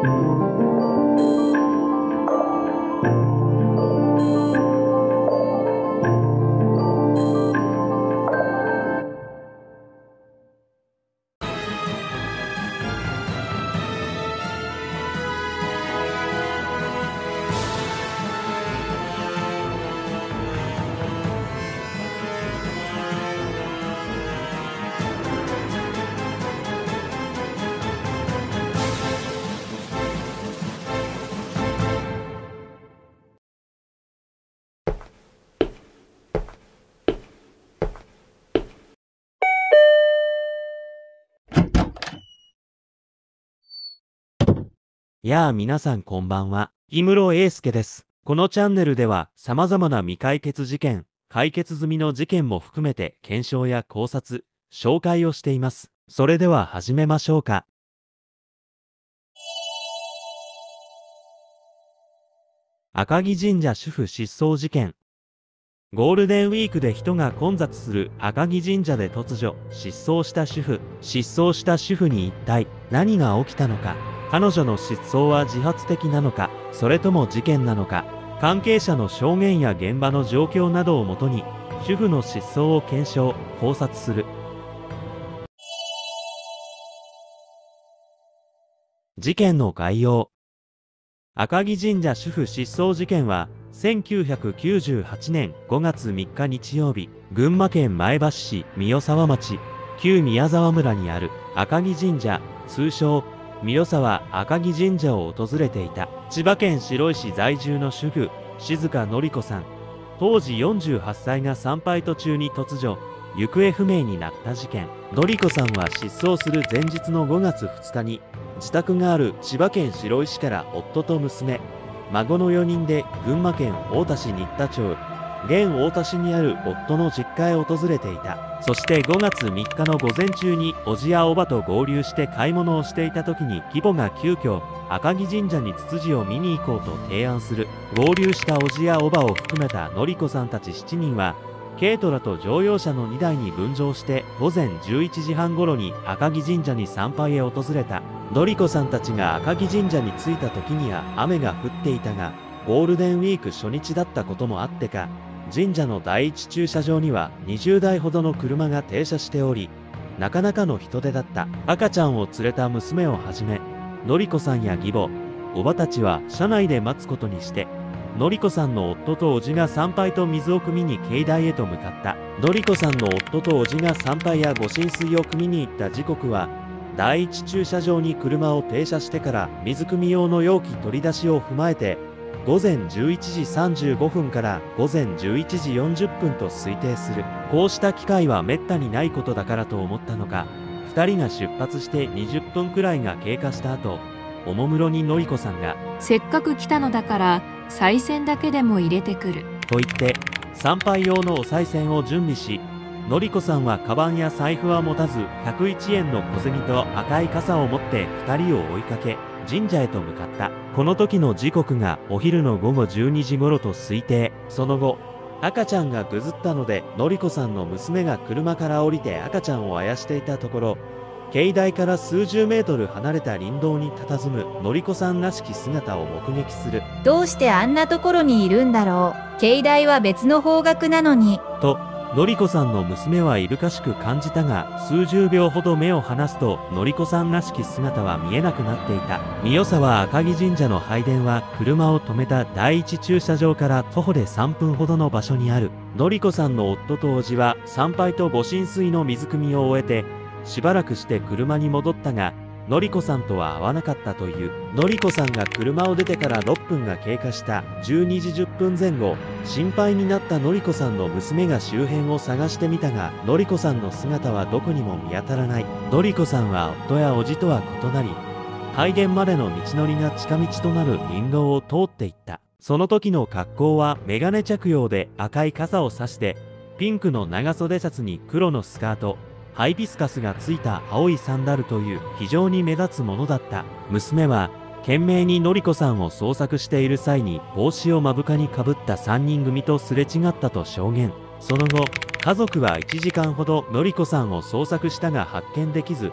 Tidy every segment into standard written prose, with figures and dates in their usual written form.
やあ皆さんこんばんは。氷室英介です。このチャンネルでは様々な未解決事件、解決済みの事件も含めて検証や考察、紹介をしています。それでは始めましょうか。赤城神社主婦失踪事件。ゴールデンウィークで人が混雑する赤城神社で突如失踪した主婦。失踪した主婦に一体何が起きたのか。彼女の失踪は自発的なのか、それとも事件なのか。関係者の証言や現場の状況などをもとに主婦の失踪を検証・考察する。事件の概要。赤城神社主婦失踪事件は1998年5月3日日曜日、群馬県前橋市三代沢町旧宮沢村にある赤城神社、通称三代沢赤城神社を訪れていた千葉県白井市在住の主婦静香典子さん、当時48歳が参拝途中に突如行方不明になった事件。典子さんは失踪する前日の5月2日に自宅がある千葉県白井市から夫と娘、孫の4人で群馬県太田市新田町、現太田市にある夫の実家へ訪れていた。そして5月3日の午前中に叔父や叔母と合流して買い物をしていた時に義母が急遽赤城神社にツツジを見に行こうと提案する。合流した叔父や叔母を含めた典子さんたち7人は軽トラと乗用車の2台に分乗して午前11時半頃に赤城神社に参拝へ訪れた。典子さんたちが赤城神社に着いた時には雨が降っていたが、ゴールデンウィーク初日だったこともあってか、神社の第一駐車場には20台ほどの車が停車しており、なかなかの人出だった。赤ちゃんを連れた娘をはじめ、典子さんや義母、叔母たちは車内で待つことにして、典子さんの夫と叔父が参拝と水を汲みに境内へと向かった。典子さんの夫と叔父が参拝や御神水を汲みに行った時刻は、第一駐車場に車を停車してから水汲み用の容器取り出しを踏まえて、午前11時35分から午前11時40分と推定する。こうした機会はめったにないことだからと思ったのか、2人が出発して20分くらいが経過した後、おもむろに典子さんが 「せっかく来たのだから賽銭だけでも入れてくる」 と言って参拝用のお賽銭を準備し、典子さんはカバンや財布は持たず101円の小銭と赤い傘を持って2人を追いかけ神社へと向かった。この時の時刻がお昼の午後12時頃と推定。その後赤ちゃんがぐずったので典子さんの娘が車から降りて赤ちゃんをあやしていたところ、境内から数十メートル離れた林道に佇む典子さんらしき姿を目撃する。 どうしてあんなところにいるんだろう。境内は別の方角なのに。 と典子さんの娘はいぶかしく感じたが、数十秒ほど目を離すと典子さんらしき姿は見えなくなっていた。三代沢赤城神社の拝殿は車を止めた第一駐車場から徒歩で3分ほどの場所にある。典子さんの夫と叔父は参拝と御神水の水汲みを終えてしばらくして車に戻ったが、典子さんとは会わなかったという。典子さんが車を出てから6分が経過した12時10分前後、心配になった典子さんの娘が周辺を探してみたが、典子さんの姿はどこにも見当たらない。典子さんは夫や叔父とは異なり、拝殿までの道のりが近道となる林道を通っていった。その時の格好はメガネ着用で赤い傘を差して、ピンクの長袖シャツに黒のスカート、ハイビスカスがついた青いサンダルという非常に目立つものだった。娘は懸命に典子さんを捜索している際に帽子を目深にかぶった3人組とすれ違ったと証言。その後家族は1時間ほど典子さんを捜索したが発見できず、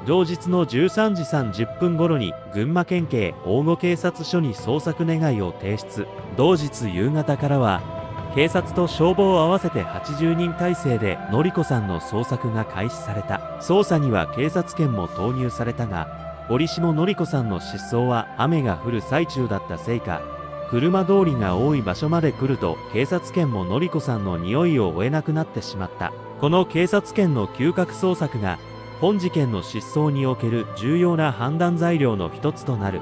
同日の13時30分頃に群馬県警大子警察署に捜索願いを提出。同日夕方からは警察と消防合わせて80人体制でのりこさんの捜索が開始された。捜査には警察犬も投入されたが、折しものりこさんの失踪は雨が降る最中だったせいか、車通りが多い場所まで来ると警察犬ものりこさんの匂いを追えなくなってしまった。この警察犬の嗅覚捜索が本事件の失踪における重要な判断材料の一つとなる。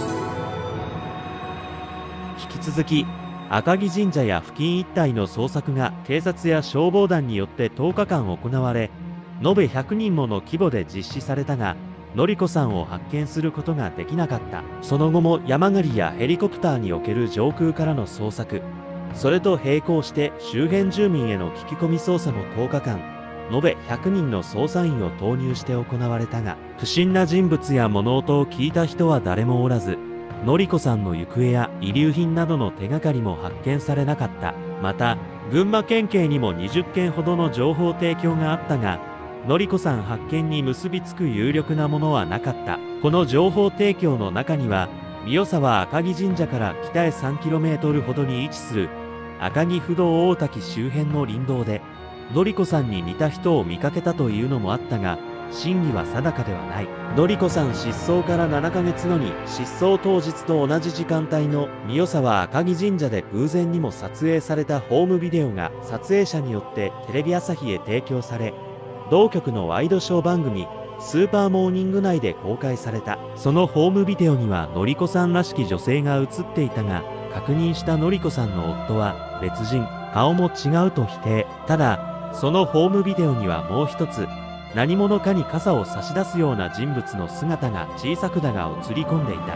引き続き赤城神社や付近一帯の捜索が警察や消防団によって10日間行われ、延べ100人もの規模で実施されたが、のりこさんを発見することができなかった。その後も山狩りやヘリコプターにおける上空からの捜索、それと並行して周辺住民への聞き込み捜査も10日間、延べ100人の捜査員を投入して行われたが、不審な人物や物音を聞いた人は誰もおらず、のりこさんの行方や遺留品などの手がかりも発見されなかった。また、群馬県警にも20件ほどの情報提供があったが、のりこさん発見に結びつく有力なものはなかった。この情報提供の中には、三代沢赤城神社から北へ 3km ほどに位置する赤城不動大滝周辺の林道で、のりこさんに似た人を見かけたというのもあったが、真偽は定かではない。のりこさん失踪から7ヶ月後に失踪当日と同じ時間帯の三代沢赤城神社で偶然にも撮影されたホームビデオが撮影者によってテレビ朝日へ提供され、同局のワイドショー番組スーパーモーニング内で公開された。そのホームビデオにはのりこさんらしき女性が映っていたが、確認したのりこさんの夫は別人、顔も違うと否定。ただそのホームビデオにはもう一つ、何者かに傘を差し出すような人物の姿が小さくだが映り込んでいた。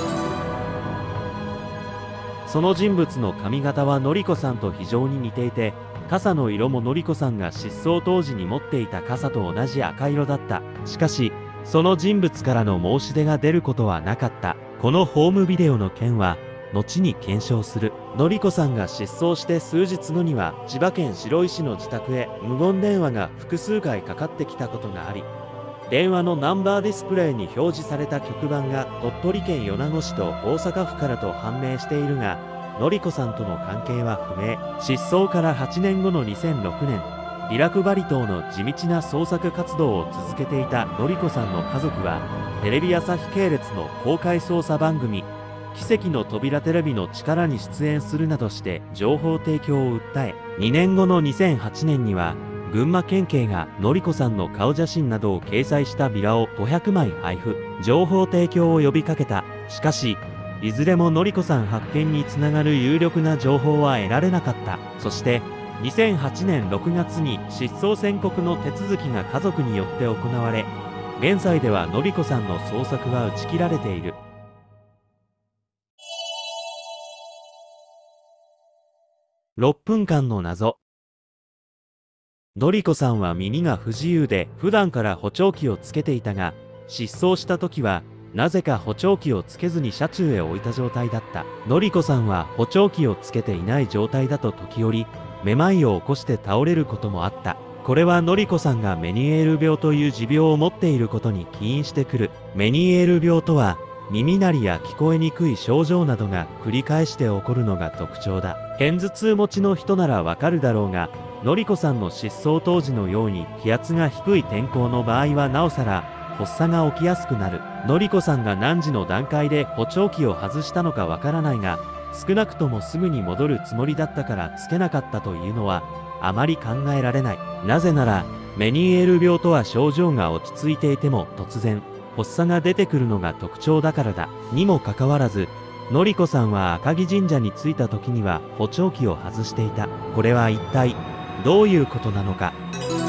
その人物の髪型はのりこさんと非常に似ていて、傘の色ものりこさんが失踪当時に持っていた傘と同じ赤色だった。しかしその人物からの申し出が出ることはなかった。このホームビデオの件は後に検証する。のりこさんが失踪して数日後には千葉県白井市の自宅へ無言電話が複数回かかってきたことがあり、電話のナンバーディスプレイに表示された局番が鳥取県米子市と大阪府からと判明しているが、のりこさんとの関係は不明。失踪から8年後の2006年、リラクバリ島の地道な捜索活動を続けていたのりこさんの家族は、テレビ朝日系列の公開捜査番組奇跡の扉テレビの力に出演するなどして情報提供を訴え、2年後の2008年には群馬県警がのりこさんの顔写真などを掲載したビラを500枚配布、情報提供を呼びかけた。しかしいずれものりこさん発見につながる有力な情報は得られなかった。そして2008年6月に失踪宣告の手続きが家族によって行われ、現在ではのりこさんの捜索は打ち切られている。6分間の謎。のりこさんは耳が不自由で普段から補聴器をつけていたが、失踪した時はなぜか補聴器をつけずに車中へ置いた状態だった。のりこさんは補聴器をつけていない状態だと時折めまいを起こして倒れることもあった。これはのりこさんがメニエール病という持病を持っていることに起因してくる。メニエール病とは耳鳴りや聞こえにくい症状などが繰り返して起こるのが特徴だ。片頭痛持ちの人ならわかるだろうが、のりこさんの失踪当時のように気圧が低い天候の場合はなおさら発作が起きやすくなる。のりこさんが何時の段階で補聴器を外したのかわからないが、少なくともすぐに戻るつもりだったからつけなかったというのはあまり考えられない。なぜならメニエール病とは症状が落ち着いていても突然発作が出てくるのが特徴だからだ。にもかかわらずのりこさんは赤城神社に着いた時には補聴器を外していた。これは一体どういうことなのか。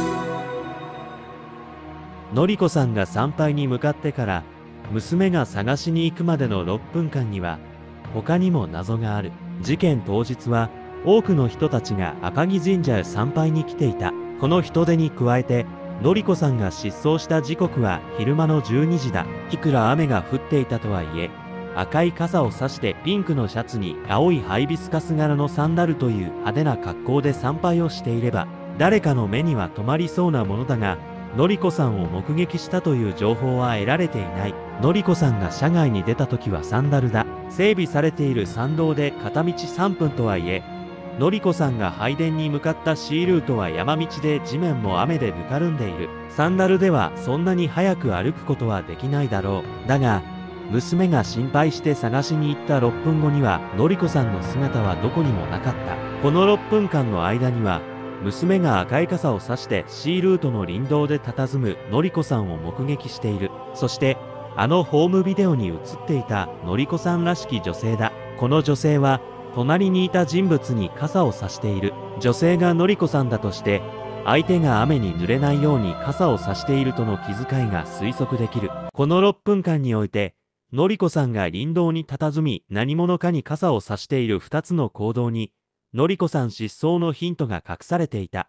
のりこさんが参拝に向かってから娘が探しに行くまでの6分間には他にも謎がある。事件当日は多くの人たちが赤城神社へ参拝に来ていた。この人出に加えてのりこさんが失踪した時刻は昼間の12時だ。いくら雨が降っていたとはいえ、赤い傘を差してピンクのシャツに青いハイビスカス柄のサンダルという派手な格好で参拝をしていれば誰かの目には留まりそうなものだが、 のりこさんを目撃したという情報は得られていない。のりこさんが車外に出た時はサンダルだ。整備されている山道で片道3分とはいえ、のりこさんが拝殿に向かった C ルートは山道で地面も雨でぬかるんでいる。サンダルではそんなに早く歩くことはできないだろう。だが、娘が心配して探しに行った6分後には、のりこさんの姿はどこにもなかった。この6分間の間には、娘が赤い傘を差して C ルートの林道で佇むのりこさんを目撃している。そして、あのホームビデオに映っていたのりこさんらしき女性だ。この女性は、隣にいた人物に傘を差している。女性がのりこさんだとして、相手が雨に濡れないように傘を差しているとの気遣いが推測できる。この6分間において、のりこさんが林道に佇み何者かに傘を差している2つの行動に、のりこさん失踪のヒントが隠されていた。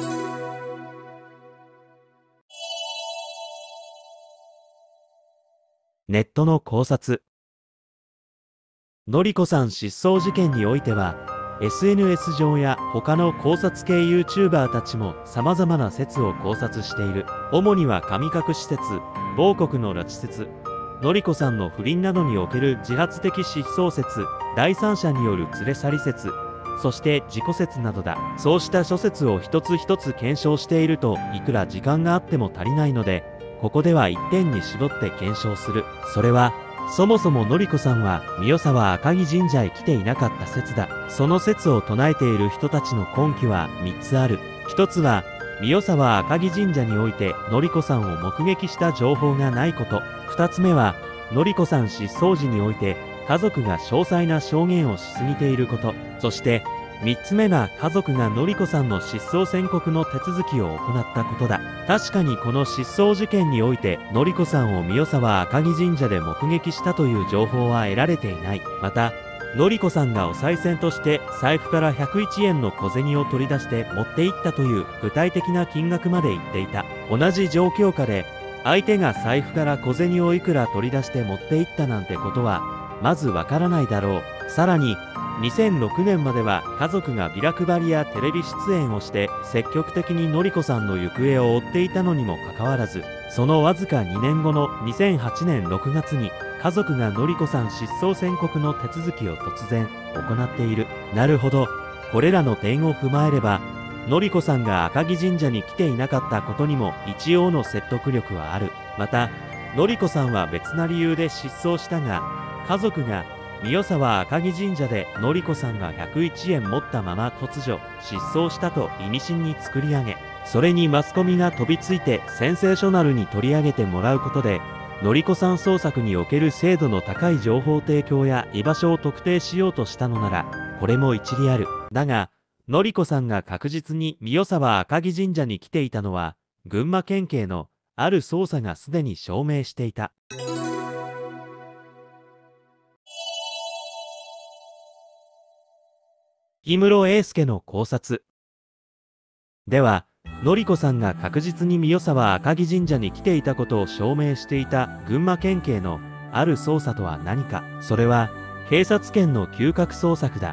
ネットの考察。のりこさん失踪事件においては、SNS 上や他の考察系 YouTuber たちも様々な説を考察している。主には神隠し説、亡国の拉致説、のりこさんの不倫などにおける自発的失踪説、第三者による連れ去り説、そして自己説などだ。そうした諸説を一つ一つ検証していると、いくら時間があっても足りないので、ここでは一点に絞って検証する。それは、そもそものりこさんは三代沢赤城神社へ来ていなかった説だ。その説を唱えている人たちの根拠は3つある。1つは、三代沢赤城神社においてのりこさんを目撃した情報がないこと。2つ目は、のりこさん失踪時において家族が詳細な証言をしすぎていること。そして、3つ目が家族がのりこさんの失踪宣告の手続きを行ったことだ。確かにこの失踪事件においてのりこさんを三代沢赤城神社で目撃したという情報は得られていない。また、のりこさんがお賽銭として財布から101円の小銭を取り出して持って行ったという具体的な金額まで言っていた。同じ状況下で相手が財布から小銭をいくら取り出して持って行ったなんてことはまずわからないだろう。さらに2006年までは家族がビラ配りやテレビ出演をして積極的にのりこさんの行方を追っていたのにもかかわらず、そのわずか2年後の2008年6月に家族がのりこさん失踪宣告の手続きを突然行っている。なるほど。これらの点を踏まえれば、のりこさんが赤城神社に来ていなかったことにも一応の説得力はある。また、のりこさんは別な理由で失踪したが、家族が三代沢赤城神社でのりこさんが101円持ったまま突如失踪したと意味深に作り上げ、それにマスコミが飛びついてセンセーショナルに取り上げてもらうことで、のりこさん捜索における精度の高い情報提供や居場所を特定しようとしたのなら、これも一理ある。だが、のりこさんが確実に三代沢赤城神社に来ていたのは、群馬県警のある捜査がすでに証明していた。氷室英介の考察。では、のりこさんが確実に三代沢赤城神社に来ていたことを証明していた群馬県警のある捜査とは何か。それは、警察権の嗅覚捜索だ。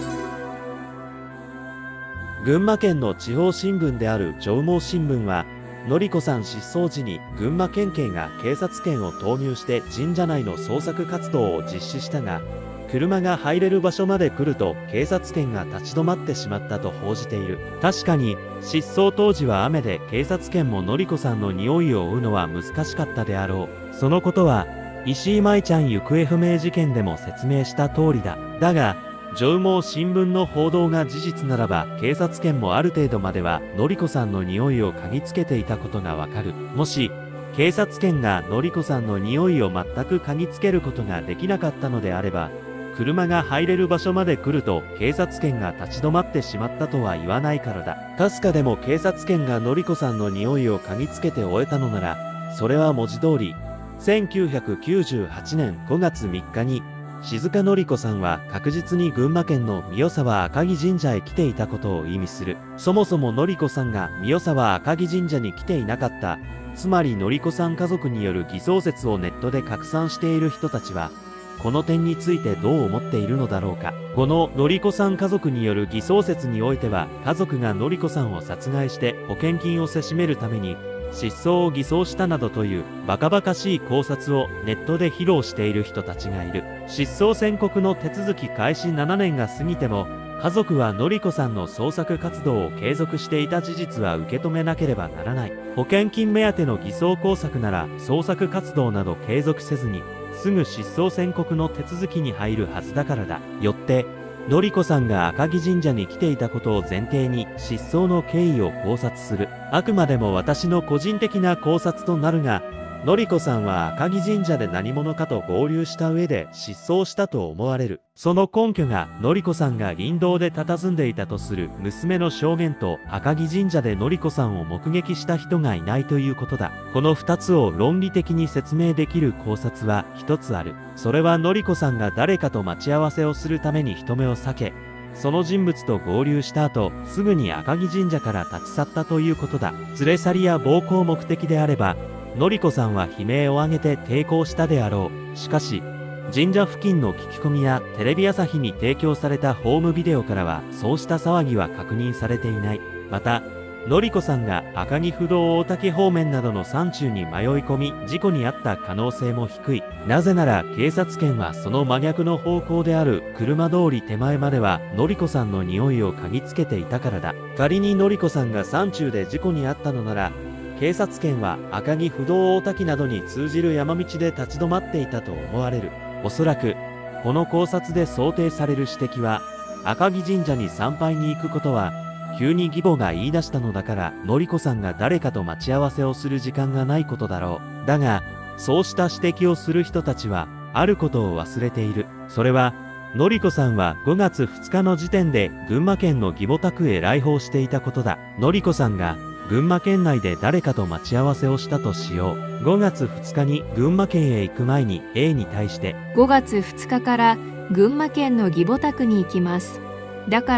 群馬県の地方新聞である上毛新聞は、のりこさん失踪時に群馬県警が警察権を投入して神社内の捜索活動を実施したが、車が入れる場所まで来ると警察犬が立ち止まってしまったと報じている。確かに失踪当時は雨で警察犬ものりこさんの匂いを追うのは難しかったであろう。そのことは石井舞ちゃん行方不明事件でも説明した通りだ。だが上毛新聞の報道が事実ならば、警察犬もある程度まではのりこさんの匂いを嗅ぎつけていたことがわかる。もし警察犬がのりこさんの匂いを全く嗅ぎつけることができなかったのであれば、車が入れる場所まで来ると警察犬が立ち止まってしまったとは言わないからだ。かすかでも警察犬がのりこさんの匂いを嗅ぎつけて終えたのなら、それは文字通り1998年5月3日に静香のりこさんは確実に群馬県の三代沢赤城神社へ来ていたことを意味する。そもそものりこさんが三代沢赤城神社に来ていなかった、つまりのりこさん家族による偽装説をネットで拡散している人たちは、この点についてどう思っているのだろうか。こののりこさん家族による偽装説においては、家族がのりこさんを殺害して保険金をせしめるために失踪を偽装したなどというバカバカしい考察をネットで披露している人たちがいる。失踪宣告の手続き開始7年が過ぎても、家族はのりこさんの捜索活動を継続していた事実は受け止めなければならない。保険金目当ての偽装工作なら捜索活動など継続せずにすぐ失踪宣告の手続きに入るはずだからだ。よってのりこさんが赤城神社に来ていたことを前提に失踪の経緯を考察する。あくまでも私の個人的な考察となるが、のりこさんは赤城神社で何者かと合流した上で失踪したと思われる。その根拠がのりこさんが林道で佇んでいたとする娘の証言と赤城神社でのりこさんを目撃した人がいないということだ。この2つを論理的に説明できる考察は1つある。それはのりこさんが誰かと待ち合わせをするために人目を避け、その人物と合流した後、すぐに赤城神社から立ち去ったということだ。連れ去りや暴行目的であれば、のりこさんは悲鳴を上げて抵抗したであろう。しかし、神社付近の聞き込みやテレビ朝日に提供されたホームビデオからはそうした騒ぎは確認されていない。また、のりこさんが赤城不動大竹方面などの山中に迷い込み事故に遭った可能性も低い。なぜなら警察犬はその真逆の方向である車通り手前まではのりこさんの匂いを嗅ぎつけていたからだ。仮にのりこさんが山中で事故に遭ったのなら、警察犬は赤城不動大滝などに通じる山道で立ち止まっていたと思われる。おそらくこの考察で想定される指摘は、赤城神社に参拝に行くことは急に義母が言い出したのだからのりこさんが誰かと待ち合わせをする時間がないことだろう。だがそうした指摘をする人たちはあることを忘れている。それはのりこさんは5月2日の時点で群馬県の義母宅へ来訪していたことだ。のりこさんが群馬県内で誰かと待ち合わせをしたとしよう。5月2日に群馬県へ行く前に A に対して 5月2日から群馬県の義母宅に行きます。だから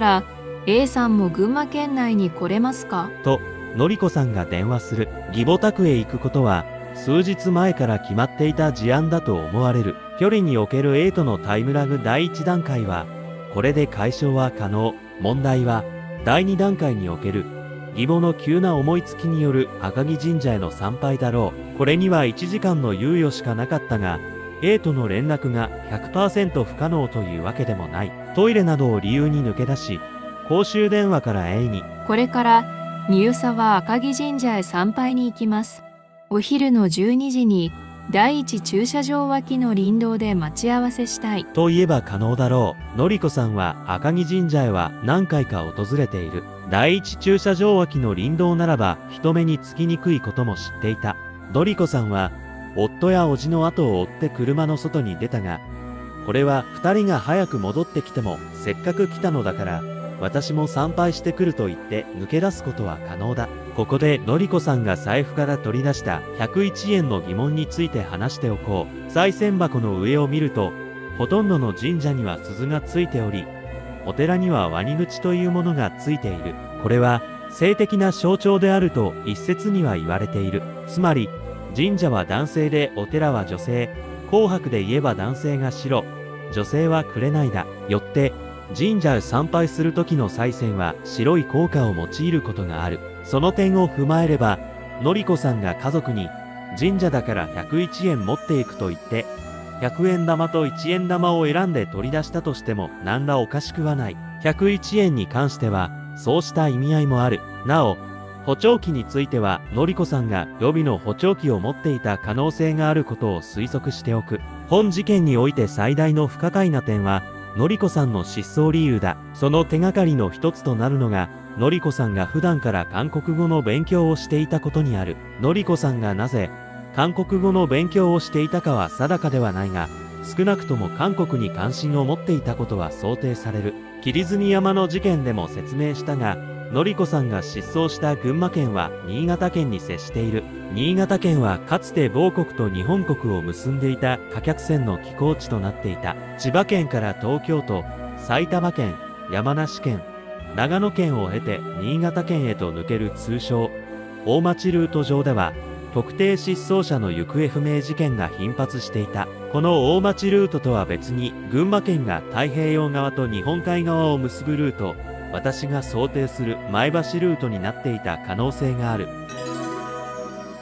A さんも群馬県内に来れますかとのりこさんが電話する。義母宅へ行くことは数日前から決まっていた事案だと思われる。距離における A とのタイムラグ第1段階はこれで解消は可能。問題は第2段階における義母の急な思いつきによる赤城神社への参拝だろう。これには1時間の猶予しかなかったが、A との連絡が 100% 不可能というわけでもない。トイレなどを理由に抜け出し、公衆電話から A に、 これから入沢赤城神社へ参拝に行きます。お昼の12時に第一駐車場脇の林道で待ち合わせしたい。 と言えば可能だろう。のりこさんは赤城神社へは何回か訪れている。第一駐車場脇の林道ならば人目につきにくいことも知っていた。のりこさんは夫や叔父の後を追って車の外に出たが、これは2人が早く戻ってきてもせっかく来たのだから私も参拝してくると言って抜け出すことは可能だ。ここでのりこさんが財布から取り出した101円の疑問について話しておこう。賽銭箱の上を見るとほとんどの神社には鈴がついており、お寺にはワニ口というものがついている。これは性的な象徴であると一説には言われている。つまり神社は男性でお寺は女性、紅白で言えば男性が白、女性は紅だ。よって神社へ参拝する時の賽銭は白い硬貨を用いることがある。その点を踏まえれば、のりこさんが家族に神社だから101円持っていくと言って100円玉と1円玉を選んで取り出したとしても何らおかしくはない。101円に関してはそうした意味合いもある。なお補聴器についてはのりこさんが予備の補聴器を持っていた可能性があることを推測しておく。本事件において最大の不可解な点はのりこさんの失踪理由だ。その手がかりの一つとなるのがのりこさんが普段から韓国語の勉強をしていたことにある。のりこさんがなぜ韓国語の勉強をしていたかは定かではないが、少なくとも韓国に関心を持っていたことは想定される。霧積山の事件でも説明したが、のりこさんが失踪した群馬県は新潟県に接している。新潟県はかつて某国と日本国を結んでいた貨客船の寄港地となっていた。千葉県から東京都、埼玉県、山梨県、長野県を経て新潟県へと抜ける通称大町ルート上では特定失踪者の行方不明事件が頻発していた。この大町ルートとは別に群馬県が太平洋側と日本海側を結ぶルート、私が想定する前橋ルートになっていた可能性がある。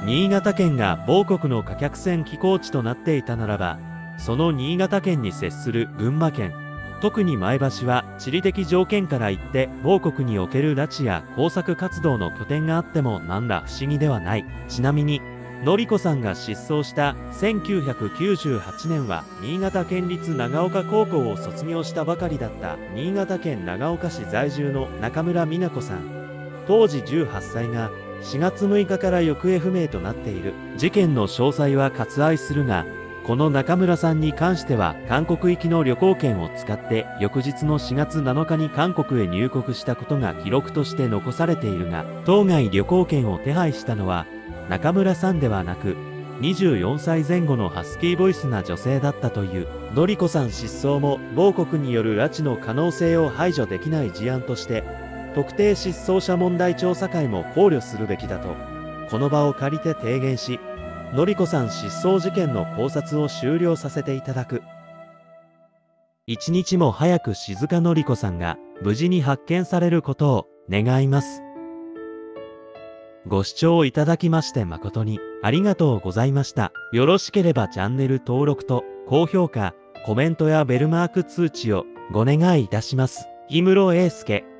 新潟県が某国の貨客船寄港地となっていたならば、その新潟県に接する群馬県、特に前橋は地理的条件から言って某国における拉致や工作活動の拠点があっても何ら不思議ではない。ちなみに典子さんが失踪した1998年は新潟県立長岡高校を卒業したばかりだった新潟県長岡市在住の中村美奈子さん、当時18歳が4月6日から行方不明となっている。事件の詳細は割愛するが、この中村さんに関しては韓国行きの旅行券を使って翌日の4月7日に韓国へ入国したことが記録として残されているが、当該旅行券を手配したのは中村さんではなく24歳前後のハスキーボイスな女性だったという。典子さん失踪も某国による拉致の可能性を排除できない事案として特定失踪者問題調査会も考慮するべきだとこの場を借りて提言し、典子さん失踪事件の考察を終了させていただく。一日も早く静香典子さんが無事に発見されることを願います。ご視聴いただきまして誠にありがとうございました。よろしければチャンネル登録と高評価、コメントやベルマーク通知をお願いいたします。氷室英介